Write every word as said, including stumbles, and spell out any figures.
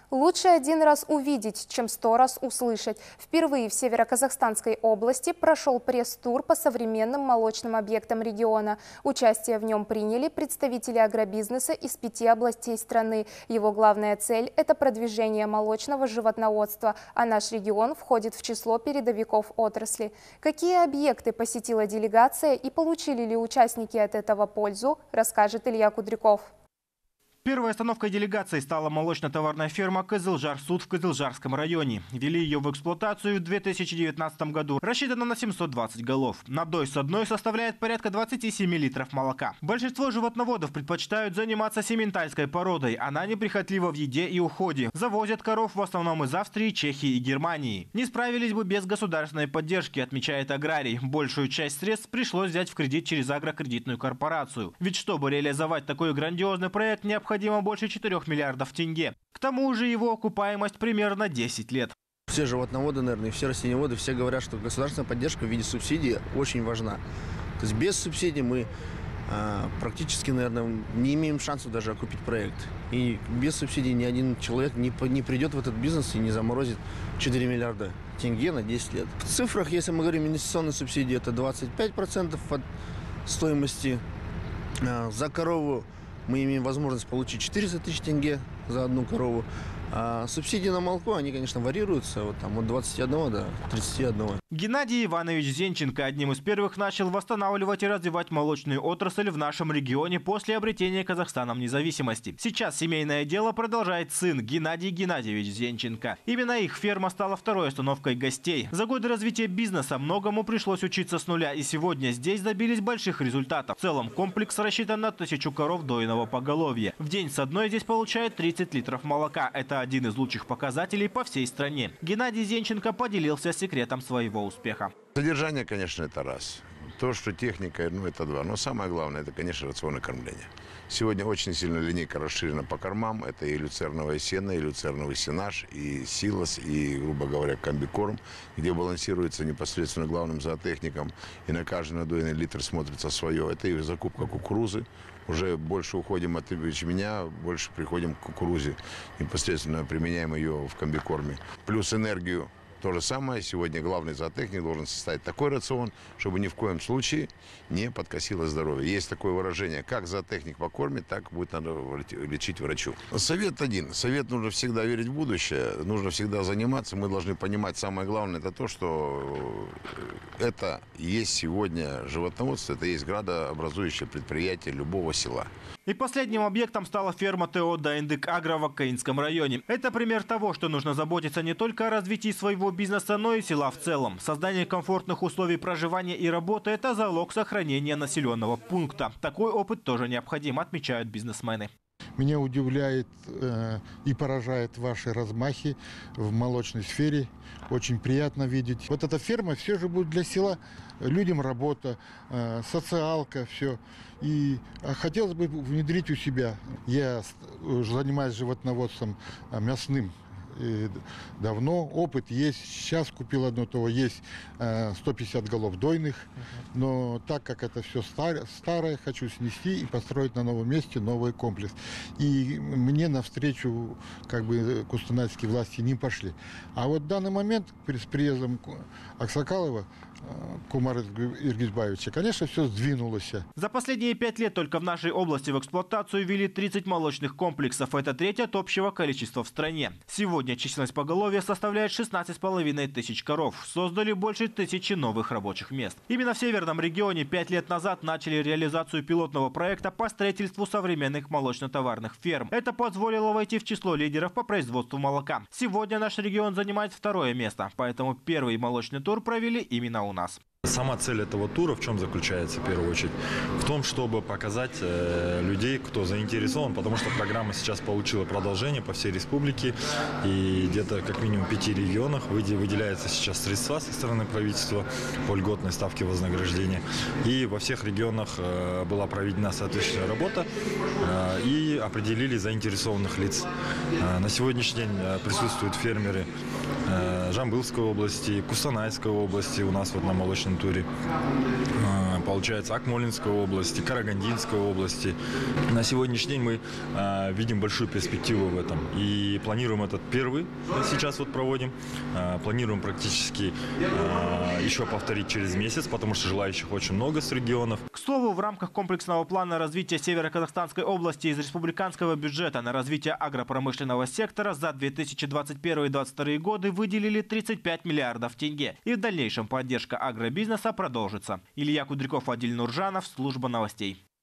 Лучше один раз увидеть, чем сто раз услышать. Впервые в Северо-Казахстанской области прошел пресс-тур по современным молочным объектам региона. Участие в нем приняли представители агробизнеса из пяти областей страны. Его главная цель – это продвижение молочного животноводства, а наш регион входит в число передовиков отрасли. Какие объекты посетила делегация и получили ли участники от этого пользу, расскажет Илья Кудряков. Первой остановкой делегации стала молочно-товарная ферма «Кызылжар-Суд» в Кызылжарском районе. Ввели ее в эксплуатацию в две тысячи девятнадцатом году. Рассчитана на семьсот двадцать голов. Надой с одной составляет порядка двадцати семи литров молока. Большинство животноводов предпочитают заниматься сементальской породой. Она неприхотлива в еде и уходе. Завозят коров в основном из Австрии, Чехии и Германии. Не справились бы без государственной поддержки, отмечает аграрий. Большую часть средств пришлось взять в кредит через агрокредитную корпорацию. Ведь чтобы реализовать такой грандиозный проект, необходимо Необходимо больше четырёх миллиардов тенге. К тому же его окупаемость примерно десять лет. Все животноводы, наверное, и все растениеводы, все говорят, что государственная поддержка в виде субсидий очень важна. То есть без субсидий мы а, практически, наверное, не имеем шансов даже окупить проект. И без субсидий ни один человек не, не придет в этот бизнес и не заморозит четыре миллиарда тенге на десять лет. В цифрах, если мы говорим инвестиционные субсидии, это двадцать пять процентов от стоимости. А, за корову мы имеем возможность получить четыреста тысяч тенге за одну корову. А субсидии на молоко, они, конечно, варьируются вот там, от двадцати одного до тридцати одного. Геннадий Иванович Зенченко одним из первых начал восстанавливать и развивать молочную отрасль в нашем регионе после обретения Казахстаном независимости. Сейчас семейное дело продолжает сын Геннадий Геннадьевич Зенченко. Именно их ферма стала второй остановкой гостей. За годы развития бизнеса многому пришлось учиться с нуля, и сегодня здесь добились больших результатов. В целом комплекс рассчитан на тысячу коров дойного поголовья. В день с одной здесь получают тридцать литров молока. Это один из лучших показателей по всей стране. Геннадий Зенченко поделился секретом своего успеха. Содержание, конечно, это раз. То, что техника, ну, это два. Но самое главное, это, конечно, рационное кормление. Сегодня очень сильно линейка расширена по кормам. Это и люцерновое сено, и люцерновый сенаж, и силос, и, грубо говоря, комбикорм, где балансируется непосредственно главным зоотехником. И на каждый надойный литр смотрится свое. Это и закупка кукурузы. Уже больше уходим от ячменя, больше приходим к кукурузе. Непосредственно применяем ее в комбикорме. Плюс энергию. То же самое. Сегодня главный зоотехник должен составить такой рацион, чтобы ни в коем случае не подкосило здоровье. Есть такое выражение: как зоотехник покормит, так будет надо лечить врачу. Совет один. Совет: нужно всегда верить в будущее, нужно всегда заниматься. Мы должны понимать, самое главное, это то, что это есть сегодня животноводство, это есть градообразующее предприятие любого села. И последним объектом стала ферма ТО «Дайндык Агро» в Аккаинском районе. Это пример того, что нужно заботиться не только о развитии своего бизнеса, но и села в целом. Создание комфортных условий проживания и работы – это залог сохранения населенного пункта. Такой опыт тоже необходим, отмечают бизнесмены. Меня удивляет э, и поражает ваши размахи в молочной сфере. Очень приятно видеть. Вот эта ферма, все же будет для села. Людям работа, э, социалка, все. И э, хотелось бы внедрить у себя. Я занимаюсь животноводством э, мясным давно, опыт есть. Сейчас купил одно ТО, есть сто пятьдесят голов дойных, но так как это все старое, старое, хочу снести и построить на новом месте новый комплекс. И мне навстречу как бы кустанайские власти не пошли. А вот в данный момент с приездом Аксакалова, Кумара Иргизбаевича, конечно, все сдвинулось. За последние пять лет только в нашей области в эксплуатацию ввели тридцать молочных комплексов. Это треть от общего количества в стране. Сегодня численность поголовья составляет шестнадцать с половиной тысяч коров. Создали больше тысячи новых рабочих мест. Именно в северном регионе пять лет назад начали реализацию пилотного проекта по строительству современных молочно-товарных ферм. Это позволило войти в число лидеров по производству молока. Сегодня наш регион занимает второе место, поэтому первый молочный тур провели именно у нас. Сама цель этого тура в чем заключается, в первую очередь? В том, чтобы показать э, людей, кто заинтересован, потому что программа сейчас получила продолжение по всей республике, и где-то как минимум в пяти регионах выделяются сейчас средства со стороны правительства по льготной ставке вознаграждения. И во всех регионах э, была проведена соответствующая работа э, и определили заинтересованных лиц. Э, на сегодняшний день э, присутствуют фермеры э, Жамбылской области, Кустанайской области, у нас вот на молочном туре, получается, Акмолинской области, Карагандинской области. На сегодняшний день мы э, видим большую перспективу в этом и планируем этот первый, сейчас вот проводим, э, планируем практически э, еще повторить через месяц, потому что желающих очень много с регионов. К слову, в рамках комплексного плана развития Северо-Казахстанской области из республиканского бюджета на развитие агропромышленного сектора за две тысячи двадцать первый — две тысячи двадцать второй годы выделили тридцать пять миллиардов тенге. И в дальнейшем поддержка агробизнеса продолжится. Илья Кудряков, Адиль Нуржанов, служба новостей.